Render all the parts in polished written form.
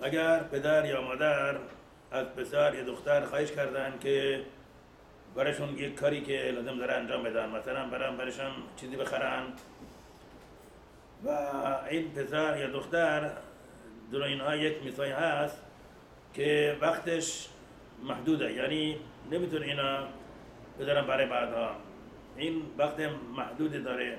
اگر پدر یا مادر از پسر یا دختر خواهش کردن که برایشون یک کاری که لازم داره انجام بدن، مثلا برایشون چیزی بخرن و این پسر یا دختر در اینها یک مثالی هست که وقتش محدوده، یعنی نمیتونه اینا بذارن برای بعدها، این وقت محدودی داره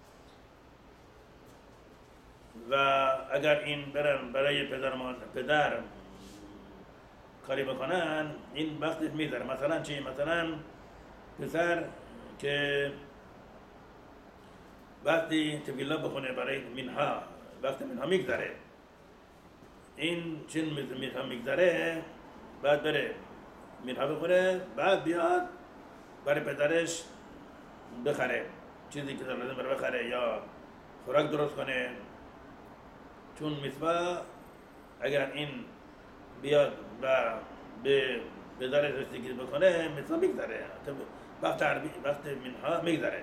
و اگر این برن برای پدر کاری بکنن این وقتش میذاره. مثلا چی؟ مثلا پسر که وقتی تبیلا بخونه برای منها، وقت منها میگذره، این چین منها میگذره، بعد بره منها بخوره، بعد بیاد برای پدرش بخره چیزی که لازم برای بخره یا خوراک درست کنه، چون مثوا اگر این بیاد و به پدرش رسیدگی بکنه مثوا میگذره، وقت منها میگذره.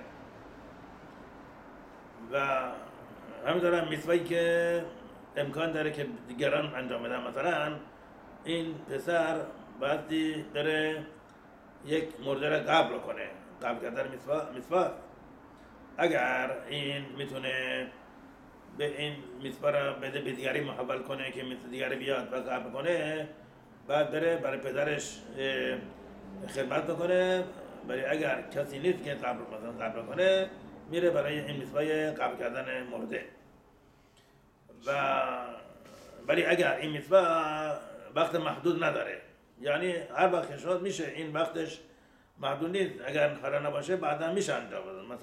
و همینطور هم مثوایی که امکان داره که دیگران انجام بدن، مثلا این پسر بعدی بره یک مرده را قبل کنه، قبل کردن مثوا، اگر این میتونه به این مثوا را بده به دیگری محول کنه که مثل دیگری بیاد و قبل کنه، بعد بره برای پدرش خدمت بکنه، برای اگر کسی نیست که قبل کنه میره برای این مثوای قبل کردن مرده. و ولی اگر این مثوا وقت محدود نداره، یعنی هر وقت شد میشه، این وقتش محدود نیست، اگر خرا نباشه بعدا میشه انجام بدن.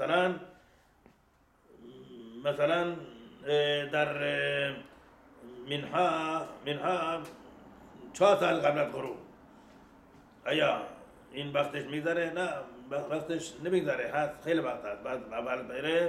مثلا در منها 4 سال قبل از غروب، آیا این وقتش میگذره؟ نه، وقتش نمیگذره، هست خیلی وقت هست. بعد اول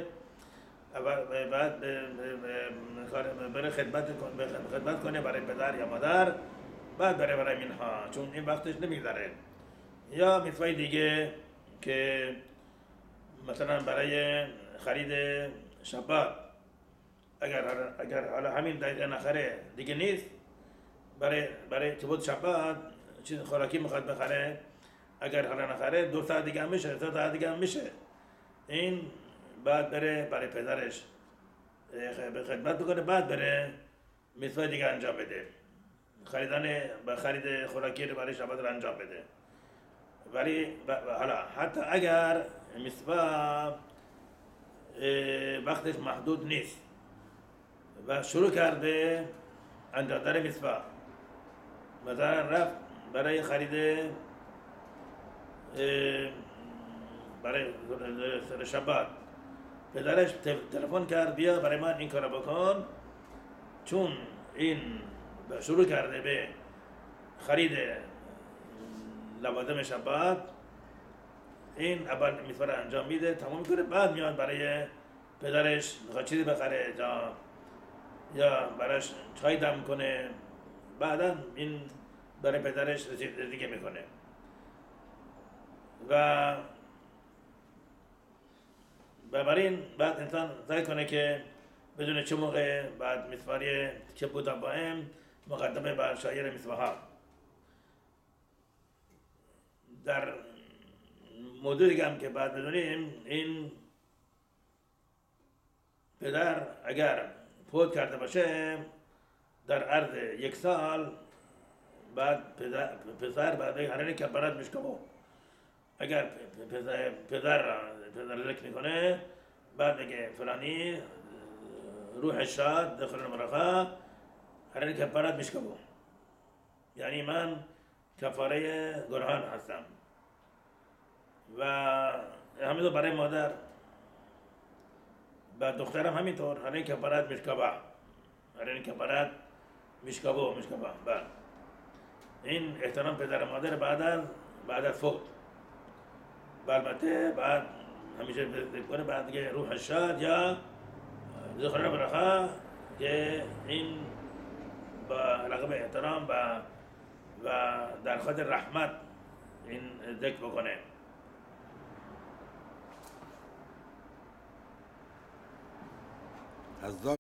بره خدمت کنه برای پدر یا مادر، بعد بره برای منها، چون این وقتش نمیگذره. یا مثوای دیگه که مثلا برای خرید شبات، اگر حالا همین دقیقه نخره دیگه نیست، برای چوبت شبات چیز خوراکی میخواد بخره، اگر حالا نخره 2 ساعت دیگه هم میشه، 3 ساعت دیگه هم میشه، این بعد بره برای پدرش خدمت بکنه، بعد بره مثوای دیگه انجام بده، خرید خوراکی رو برای شبات رو انجام بده. ولی حالا حتی اگر مثوا وقتش محدود نیست و شروع کرده انجام دادن مثوا، مثلا رفت برای خرید برای شبات، پدرش تلفن کرد بیا برای من این کارو بکن، چون این شروع کرده به خرید لوازم شبات، این اول مثوا رو انجام میده، تمام کنه، بعد میاد برای پدرش میخواد چیزی بخره یا براش چای دم کنه، بعدا این برای پدرش رسیدگی میکنه. و بنابراین بعد انسان سعی کنه که بدون چه موقع بعد مثوای چه بودا باهم مقدمه بر شایر مثواها. در موضوع دیگه هم که بعد بدونیم، این پدر اگر فوت کرده باشه در عرض 1 سال، بعد پسر بعد هر کفارت میشکمه. اگر پدر ذکر میکنه، بعد میگه فلانی روح شاد داخل المرخا هر کفارت میشکمه، یعنی من کفاره گناهان هستم. و همینطور برای مادر و دخترم همینطور، هر کفارت میشکبه، هر کفارت میشکبه. بعد این احترام پدر و مادر بعد از فوت، البته بعد همیشه بکنه بعد دیگه روح شاد یا ذخر برخا، که این با علاقه به احترام و در خاطر رحمت این ذکر بکنه.